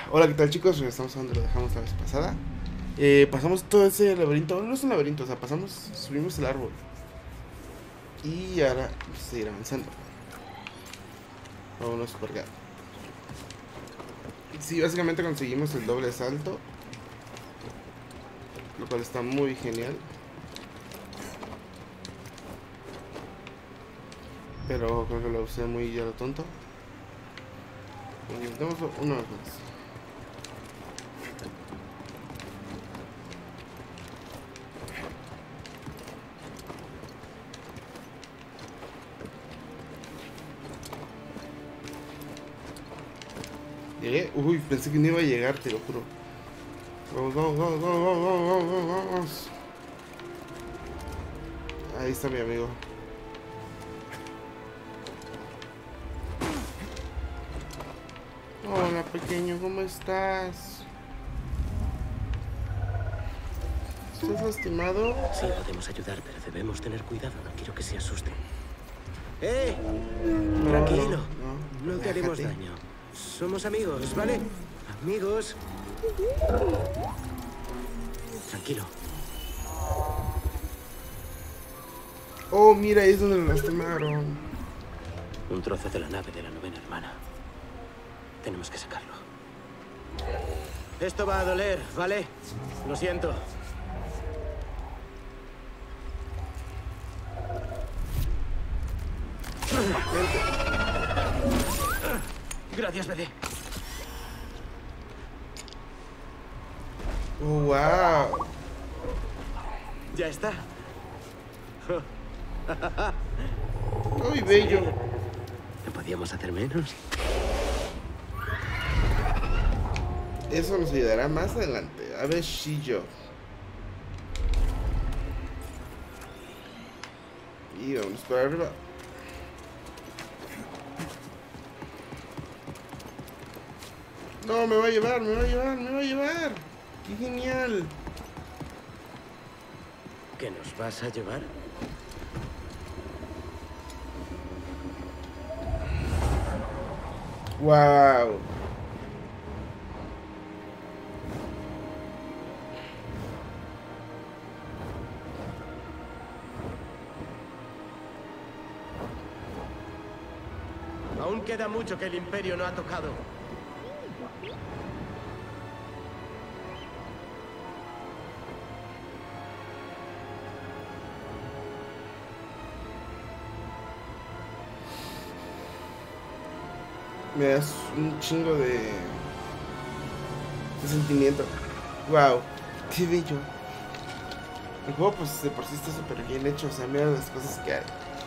Hola, ¿qué tal, chicos? Regresamos a donde lo dejamos la vez pasada. Pasamos todo ese laberinto. No es un laberinto, o sea, subimos el árbol. Y ahora vamos a seguir avanzando. Vámonos por acá. Sí, básicamente conseguimos el doble salto, lo cual está muy genial. Pero creo que lo usé muy ya lo tonto. Intentemos una vez más. Llegué. Uy, pensé que no iba a llegar, te lo juro. Vamos, vamos, vamos, vamos, vamos, vamos, vamos, vamos. Ahí está mi amigo. Hola, pequeño, ¿cómo estás? ¿Estás lastimado? Sí, podemos ayudar, pero debemos tener cuidado. No quiero que se asuste. ¡Eh! No, Tranquilo. no, No te haremos déjate. daño. Somos amigos, ¿vale? Amigos. Tranquilo. Oh, mira, ahí es donde lo lastimaron. Un trozo de la nave de la novena hermana. Tenemos que sacarlo. Esto va a doler, ¿vale? Lo siento. Gracias, BD. Oh, wow. Ya está. Uy, bello. ¿No podíamos hacer menos? Eso nos ayudará más adelante. A ver si yo. Y vamos para arriba. No, me va a llevar, me va a llevar, me va a llevar. ¡Qué genial! ¿Qué nos vas a llevar? ¡Wow! Aún queda mucho que el Imperio no ha tocado. Me das un chingo de sentimiento. ¡Wow! ¡Qué bello! El juego, pues, de por sí está súper bien hecho. O sea, mira las cosas que hay.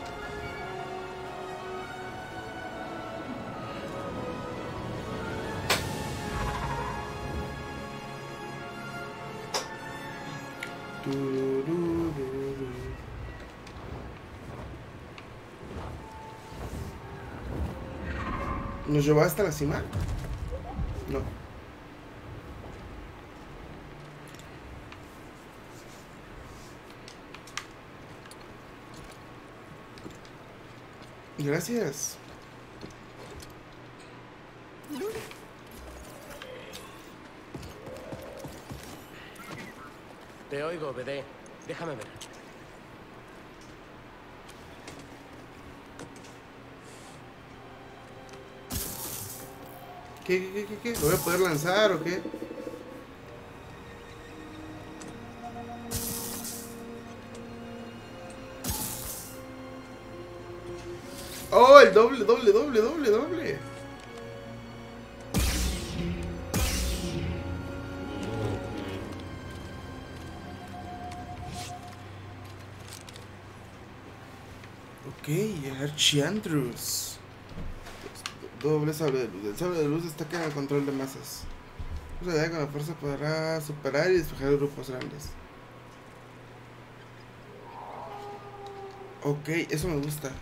Tururururu. ¿Nos llevó hasta la cima? No. Gracias. Te oigo, BD. Déjame ver. ¿Qué? ¿Lo voy a poder lanzar o qué? ¡Oh, el doble, doble, doble, doble, doble! Ok, Archiandrus. Doble sable de luz. El sable de luz destaca en el control de masas. Usa con la fuerza podrá superar y despejar grupos grandes. Ok, eso me gusta.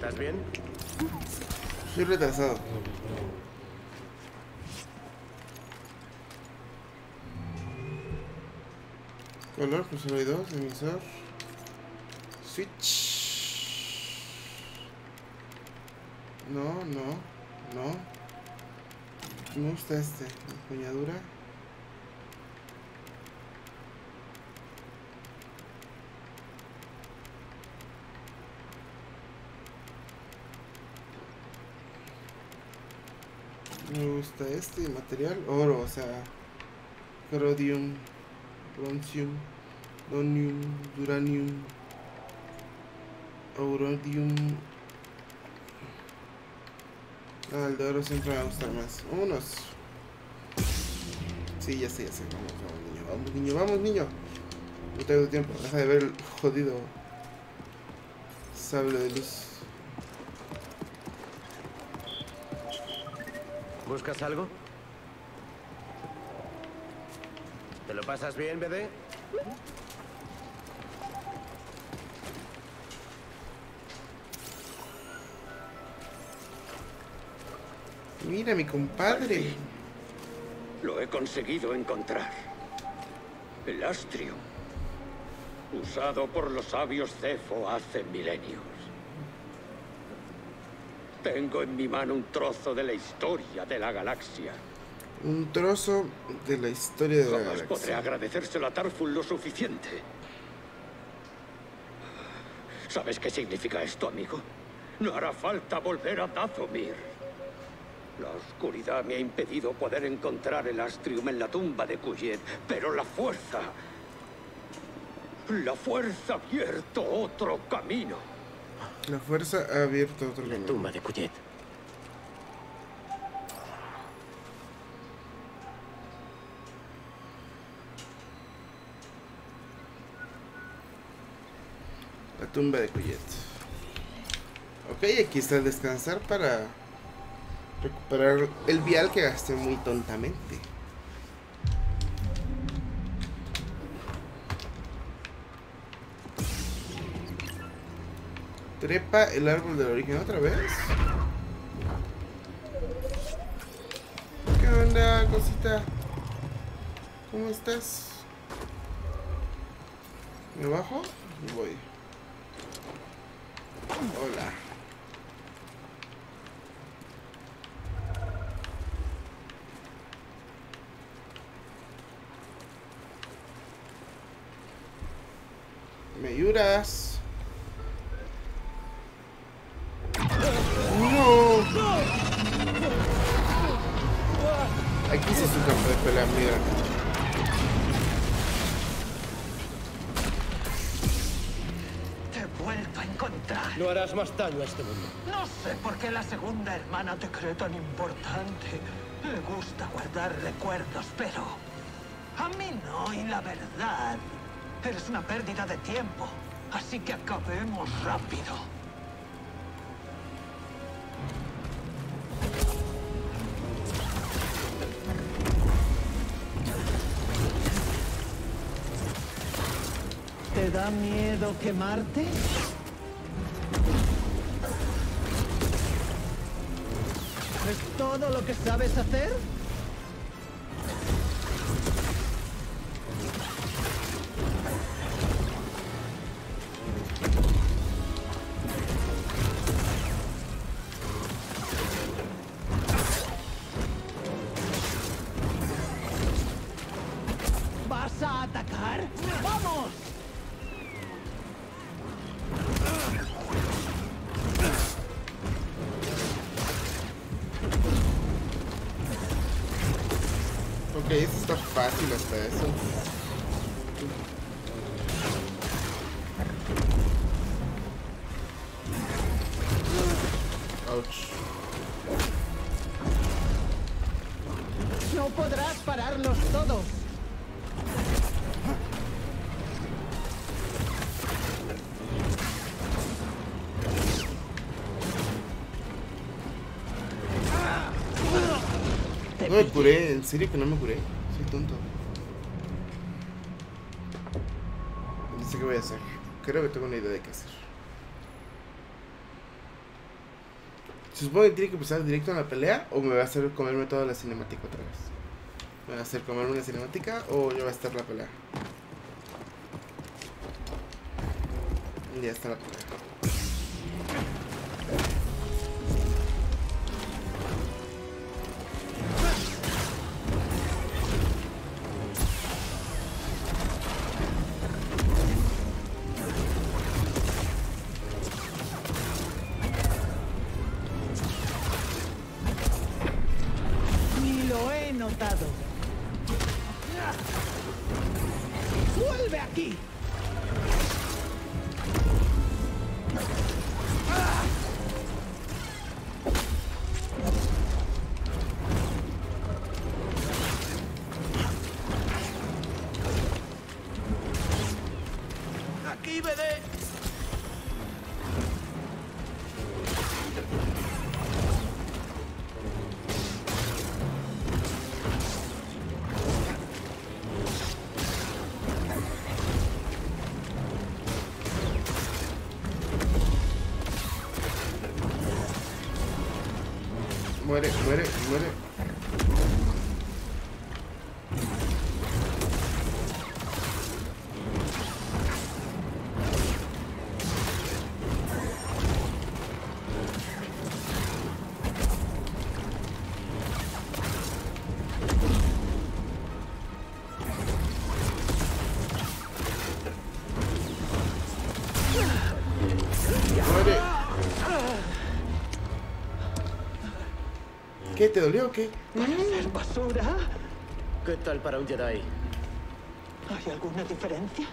¿Estás bien? Estoy retrasado. Color, pulsador 2, emisor. Switch. No. Me gusta este. Empuñadura. Me gusta este material. Oro, o sea. Rhodium. Broncium. Donium. Duranium. Aurodium. Ah, el de oro siempre me va a gustar más. Vámonos. Sí, ya sé. Vamos, niño. No tengo tiempo. Deja de ver el jodido sable de luz. ¿Buscas algo? ¿Te lo pasas bien, bebé? Mira, mi compadre. Lo he conseguido encontrar. El astrio. Usado por los sabios Zefo hace milenios. Tengo en mi mano un trozo de la historia de la galaxia. Un trozo de la historia de la Jamás galaxia. podré agradecérselo a Tarful lo suficiente. ¿Sabes qué significa esto, amigo? No hará falta volver a Dathomir. La oscuridad me ha impedido poder encontrar el astrium en la tumba de Kujet, pero la fuerza ha abierto otro camino. La fuerza ha abierto otro La camino. tumba de Kujet. La tumba de Kujet. Ok, aquí está el descansar para recuperar el vial que gasté muy tontamente. Trepa el árbol del origen otra vez. ¿Qué onda, cosita? ¿Cómo estás? ¿Me bajo? Voy. Hola. ¿Me ayudas? ¡No! Aquí sí es un campo de pelea, mira. Te he vuelto a encontrar. No harás más daño a este mundo. No sé por qué la segunda hermana te cree tan importante. Le gusta guardar recuerdos, pero a mí no, y la verdad, eres una pérdida de tiempo. Así que acabemos rápido. ¿Te da miedo quemarte? ¿Es todo lo que sabes hacer? ¿Vas a atacar? ¡Vamos! Ok, esto está fácil hasta eso. Ouch. No podrás pararlos todos. No me curé, en serio que no me curé. Soy tonto. No sé qué voy a hacer. Creo que tengo una idea de qué hacer. Se supone que tiene que pasar directo a la pelea o me va a hacer comerme toda la cinemática otra vez. ¿Me va a hacer comerme una cinemática o ya va a estar la pelea? Ya está la pelea. ¡Vuelve aquí! ¡Aquí, BD! Muere, muere, muere. Muere. ¿Qué? ¿Te dolió o qué? ¿Parecer basura? ¿Qué tal para un Jedi? ¿Hay alguna diferencia?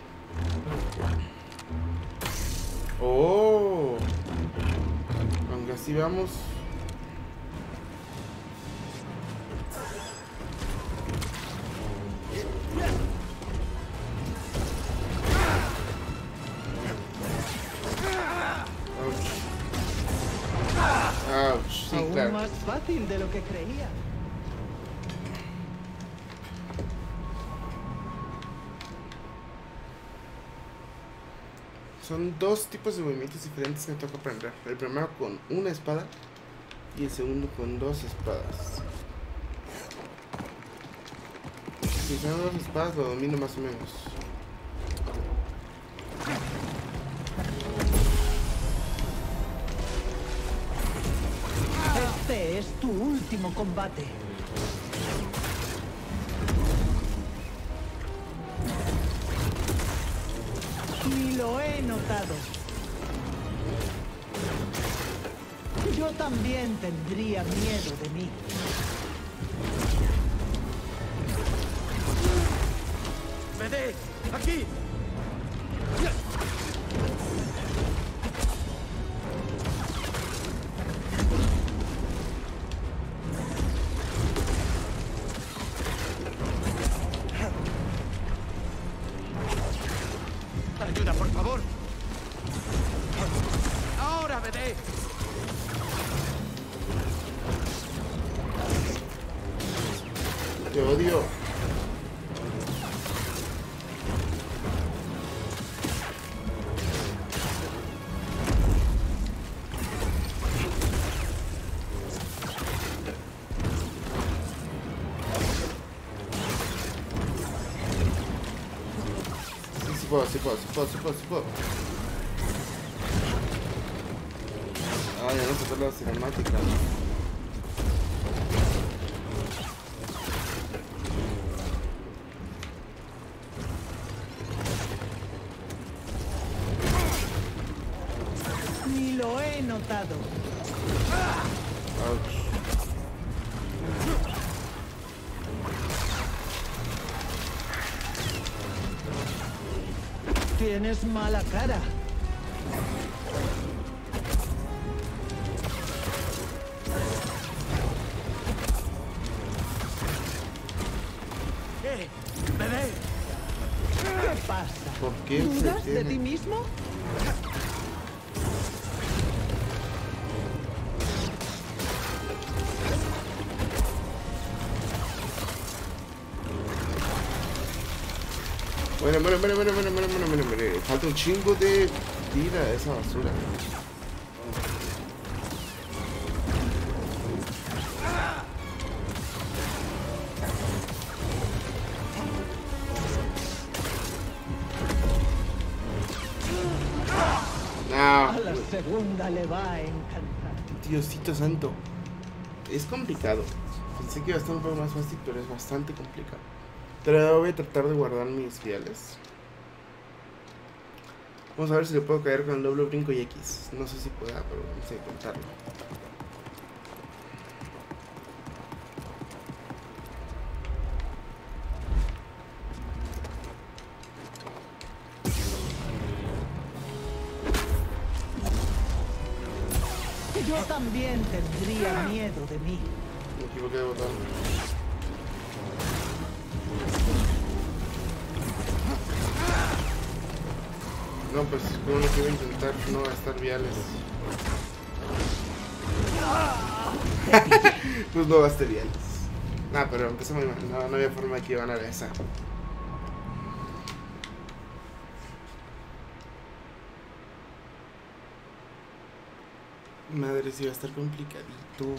Oh. Aunque así vamos. Ouch, sí, Aún claro. más fácil de lo que creía. Son dos tipos de movimientos diferentes que me toca aprender. El primero con una espada y el segundo con dos espadas. Si son dos espadas lo domino más o menos. Este es tu último combate. Ni lo he notado. Yo también tendría miedo de mí. ¡BD! ¡Aquí! ¡Ayuda, por favor! ¡Ahora, BD! Te odio. Sí puedo. Ah, ya no se puede la cinemática. Ni lo he notado. Ouch. Tienes mala cara. ¡BD! ¿Qué pasa? ¿Por qué se ¿Dudas de tiene? ti mismo? Muere. Falta un chingo de vida a esa basura. Ah, A la segunda le va a encantar. Diosito santo. Es complicado. Pensé que iba a estar un poco más fácil, pero es bastante complicado. Pero voy a tratar de guardar mis viales. Vamos a ver si le puedo caer con el doble brinco y X. No sé si pueda, pero vamos a intentarlo. Yo también tendría miedo de mí. Me equivoqué de botón. No, pues con uno que iba a intentar no gastar viales. Pues no gasté viales. Nah, pero empezó muy mal. No había forma de que iban a esa. Madre, sí va a estar complicadito.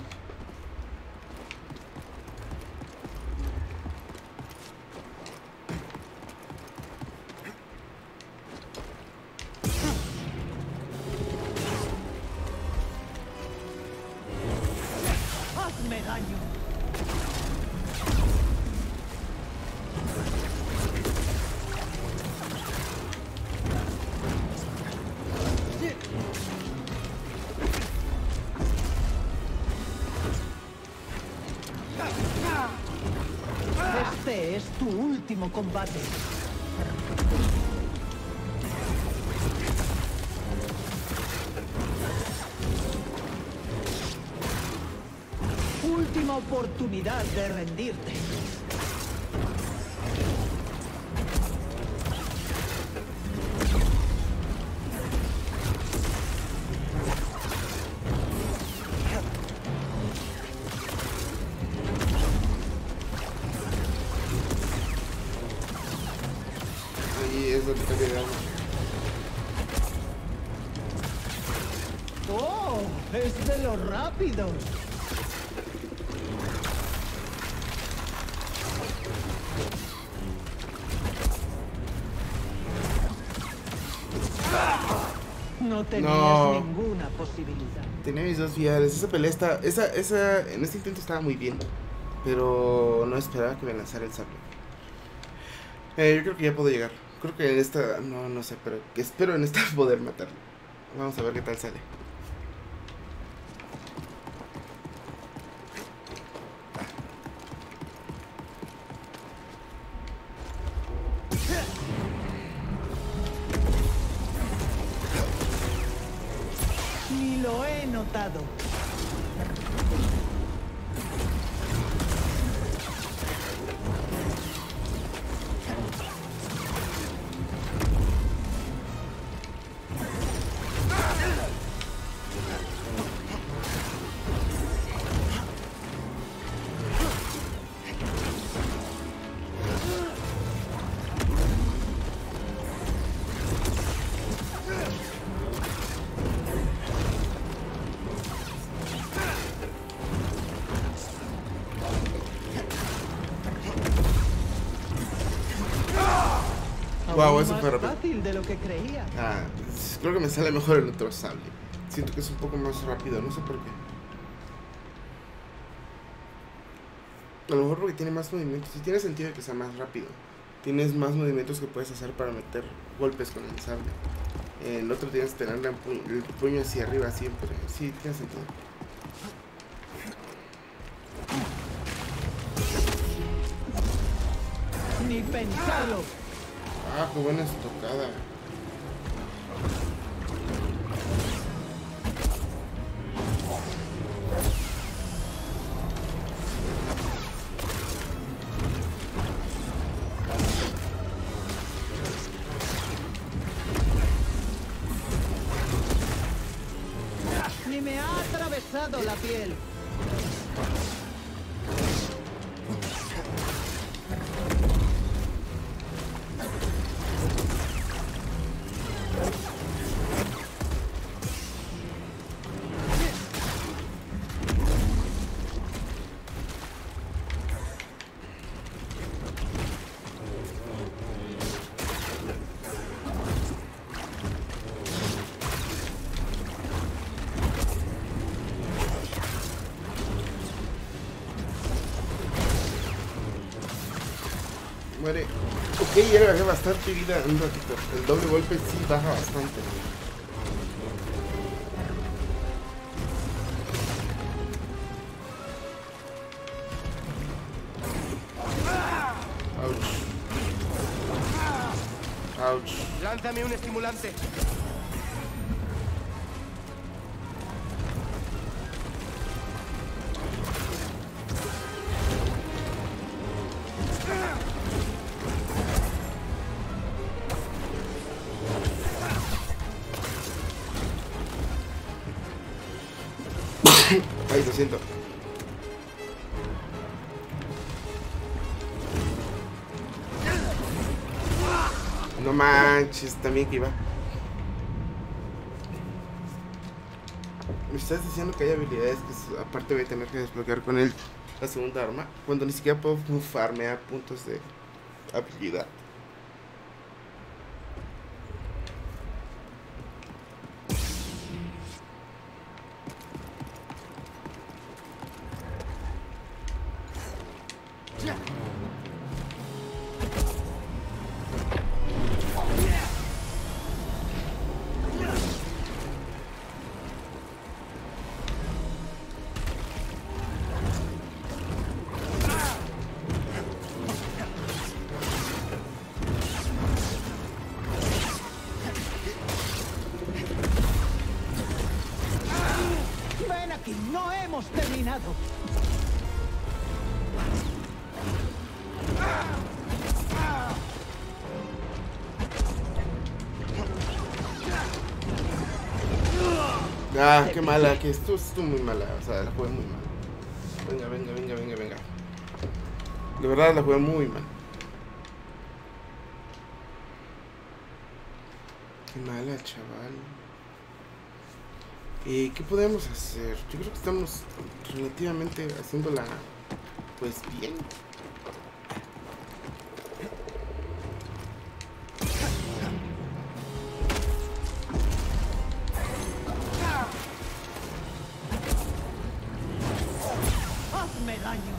¡Hazme daño! Este es tu último combate. Última oportunidad de rendirte. Ahí es donde está quedando. ¡Oh! ¡Es de los rápidos! No tenías No. ninguna posibilidad. Tenía mis dos viales. Esa pelea está. En este intento estaba muy bien. Pero no esperaba que me lanzara el sable. Yo creo que ya puedo llegar. Creo que en esta. No sé, pero espero en esta poder matarlo. Vamos a ver qué tal sale. Ni lo he notado. Wow, Aún eso más fue rápido. fácil de lo que creía. Ah, creo que me sale mejor el otro sable. Siento que es un poco más rápido, no sé por qué. A lo mejor porque tiene más movimientos. Sí tiene sentido que sea más rápido. Tienes más movimientos que puedes hacer para meter golpes con el sable. El otro tienes que tener el puño hacia arriba siempre. Sí, tiene sentido. Ni pensarlo. Ah, qué buena estocada. Ni me ha atravesado la piel. muere. Ok, ya le bajé bastante vida un ratito. El doble golpe sí baja bastante. Ouch. Lánzame un estimulante. Ay, lo siento. No manches, también que iba. Me estás diciendo que hay habilidades que aparte voy a tener que desbloquear con él la segunda arma, cuando ni siquiera puedo farmear puntos de habilidad. Ven aquí, no hemos terminado. Ah, qué mala, que esto estuvo muy mala, o sea, la jugué muy mal. Venga, venga, venga, venga, venga. De verdad la jugué muy mal. Qué mala, chaval. ¿Qué podemos hacer? Yo creo que estamos relativamente haciéndola, pues, bien. Hazme daño.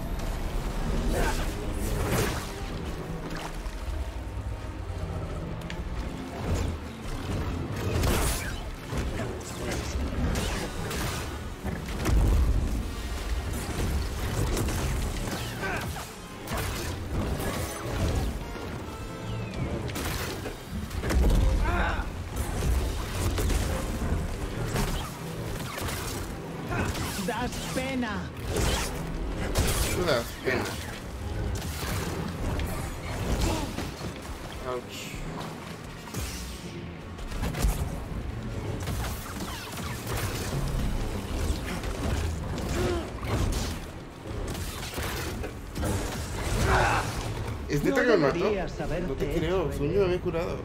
Das pena. Tú das pena. Ouch. ¿Es neta No que me mató? deberías No haberte te creo, hecho según yo me había curado.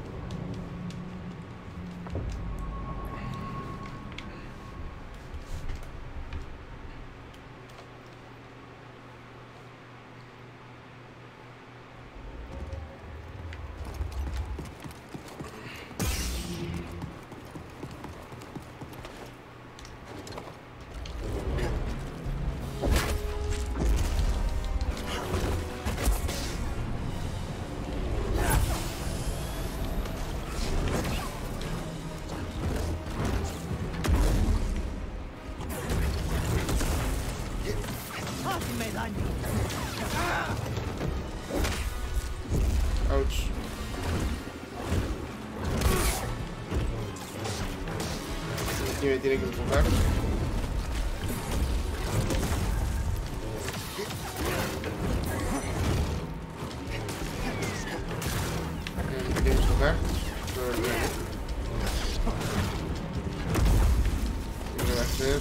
Hazme daño. Ouch. Aquí me tiene que empujar. Me tiene que empujar. ¿Qué va a hacer?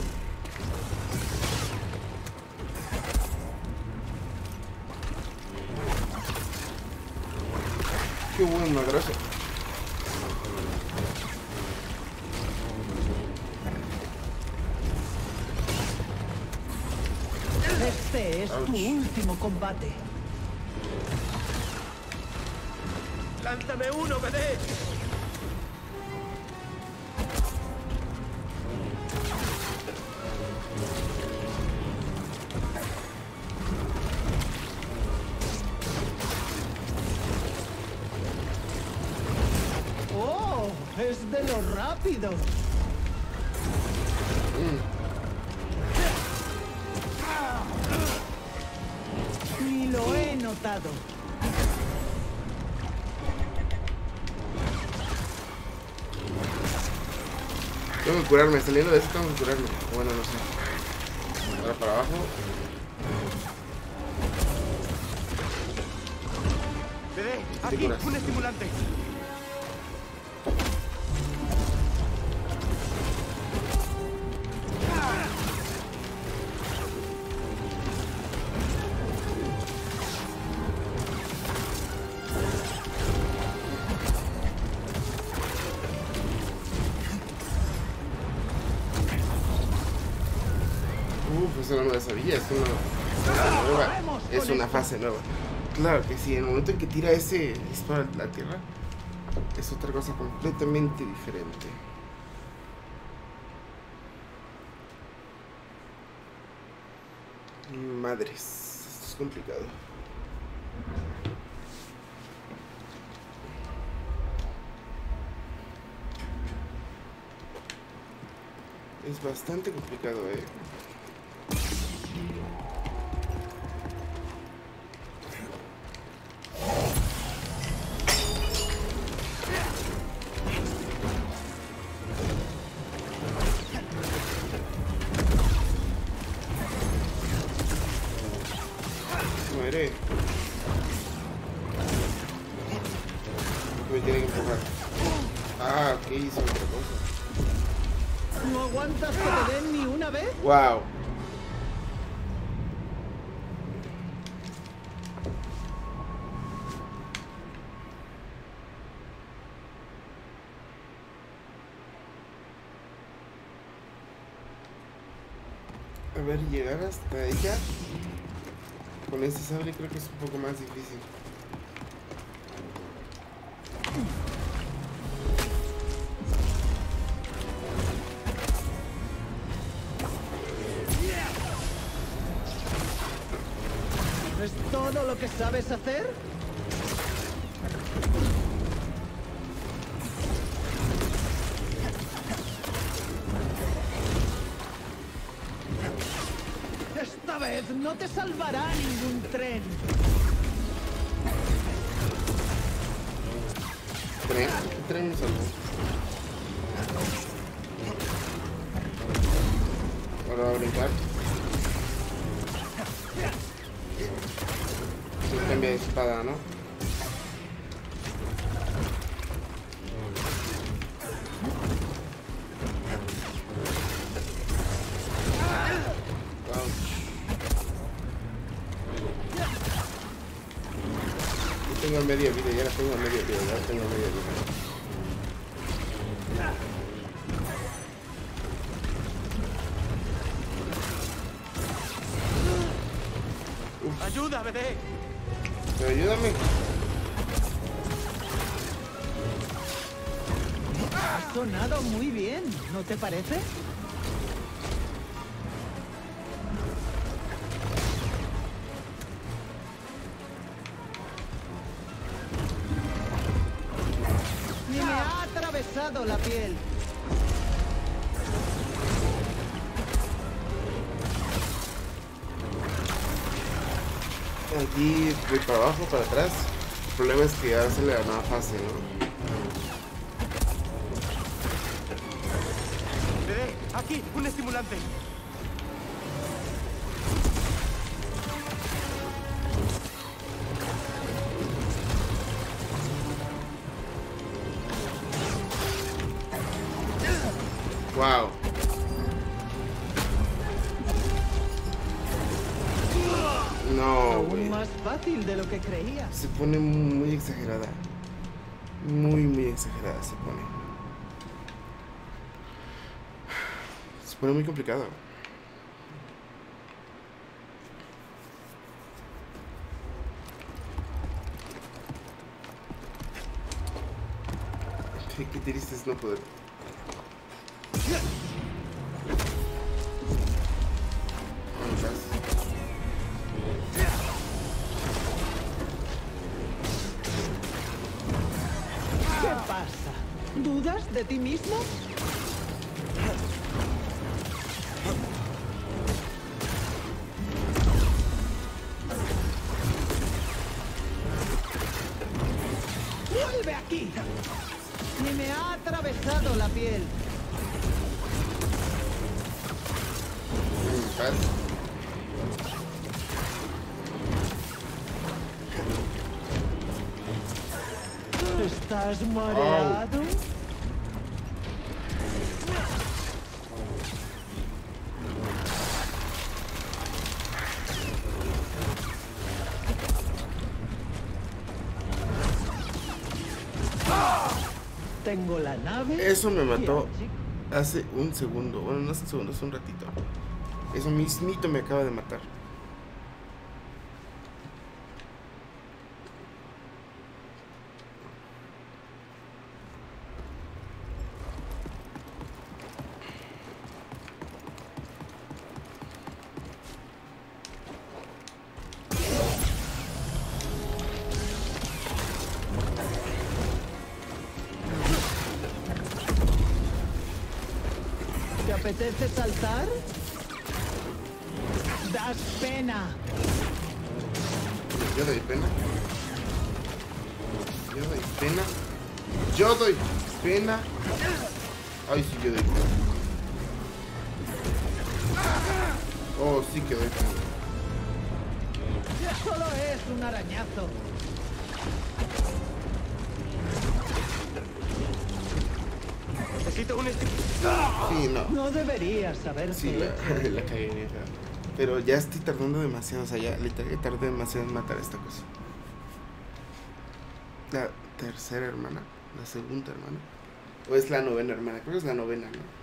Qué buen madrazo. Este es tu Ouch. último combate. ¡Lánzame uno, BD! de lo rápido. Ni lo he notado. Tengo que curarme, saliendo de eso tengo que curarme. Bueno, no sé. Ahora para abajo. Bebé, Te aquí, curas. un estimulante. Eso no me lo sabía, es una fase nueva. Es una fase nueva. Claro que sí, en el momento en que tira ese disparo a la tierra, es otra cosa completamente diferente. Madres, esto es complicado. Es bastante complicado, Muere. Me tiene que empujar. Ah, ok, hizo otra cosa. ¿No aguantas que te den ni una vez? Wow. A ver, llegar hasta ella con este sable creo que es un poco más difícil. ¿Es todo lo que sabes hacer? Esta vez no te salvará ningún tren. ¿Tren? ¿Qué tren me salvó? Ahora va a brincar. Se cambia de espada, ¿no? Tengo media vida, ya la tengo a media vida, ya la tengo a media vida. ¡Ayuda, bebé! Pero ayúdame. Ha sonado muy bien, ¿no te parece? Ni me ha atravesado la piel. Aquí voy para abajo, para atrás. El problema es que ahora sale la nueva fase, ¿no? Bebé, aquí, un estimulante. Wow. No, Aún güey. más fácil de lo que creía. Se pone muy exagerada. Muy exagerada se pone. Se pone muy complicado. Qué triste es no poder. ¿Qué pasa? ¿Dudas más de ti mismo? ¡Vuelve aquí! Ni me ha atravesado la piel. ¿Estás mareado? Tengo la nave. Eso me mató hace un segundo. Bueno, no hace un segundo, hace un ratito. Eso mismito me acaba de matar. ¿Te apetece saltar? Das pena. Yo doy pena. Yo doy pena. Yo doy pena. Ay, sí, yo doy pena. Oh, sí que doy pena. Solo es un arañazo. Necesito un Sí, no. No deberías haber. Sí, la cagué. Pero ya estoy tardando demasiado. O sea, ya literalmente tardé demasiado en matar esta cosa. La tercera hermana. La segunda hermana. ¿O es la novena hermana? Creo que es la novena, ¿no?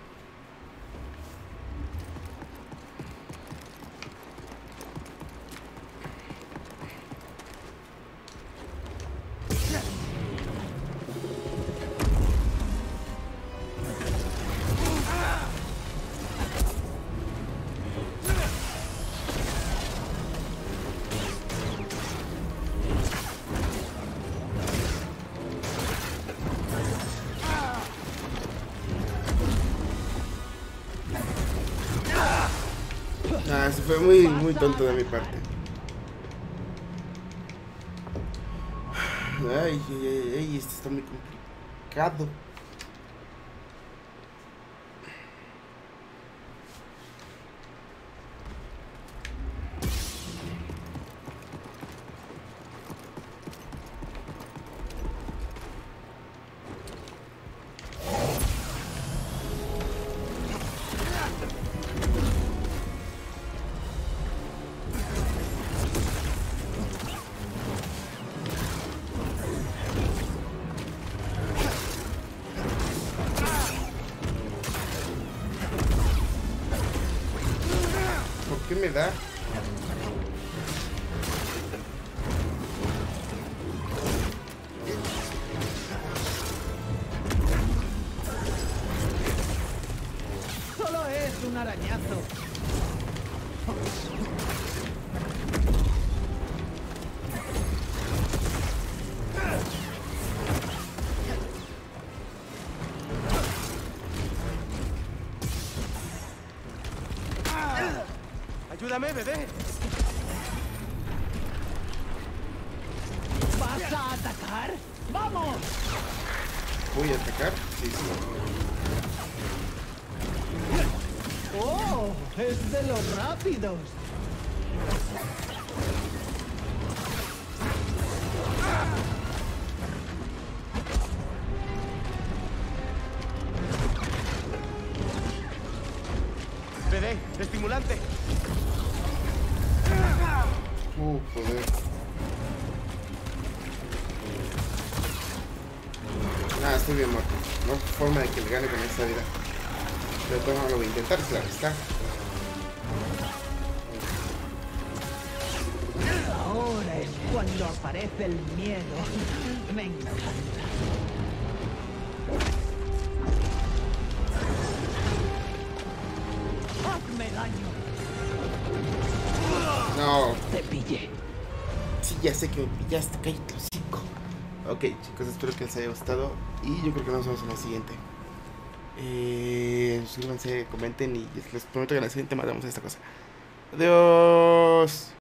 Ah, eso fue muy tonto de mi parte. Ay, esto está muy complicado. ¿Qué me da? Solo es un arañazo. Ayúdame, bebé. ¿Vas a atacar? ¡Vamos! ¿Voy a atacar? Sí, sí. ¡Oh! ¡Es de los rápidos! Bebé, estimulante. Joder. Nada, estoy bien muerto. No hay forma de que le gane con esta vida. Pero todavía no lo voy a intentar, claro está. Ahora es cuando aparece el miedo. Me encanta. ¡Hazme daño! No. Te pillé. Sí, ya sé que me pillaste, cállate, hocico. Ok, chicos, espero que les haya gustado. Y yo creo que nos vemos en la siguiente. Suscríbanse, comenten y les prometo que en la siguiente matamos esta cosa. Adiós.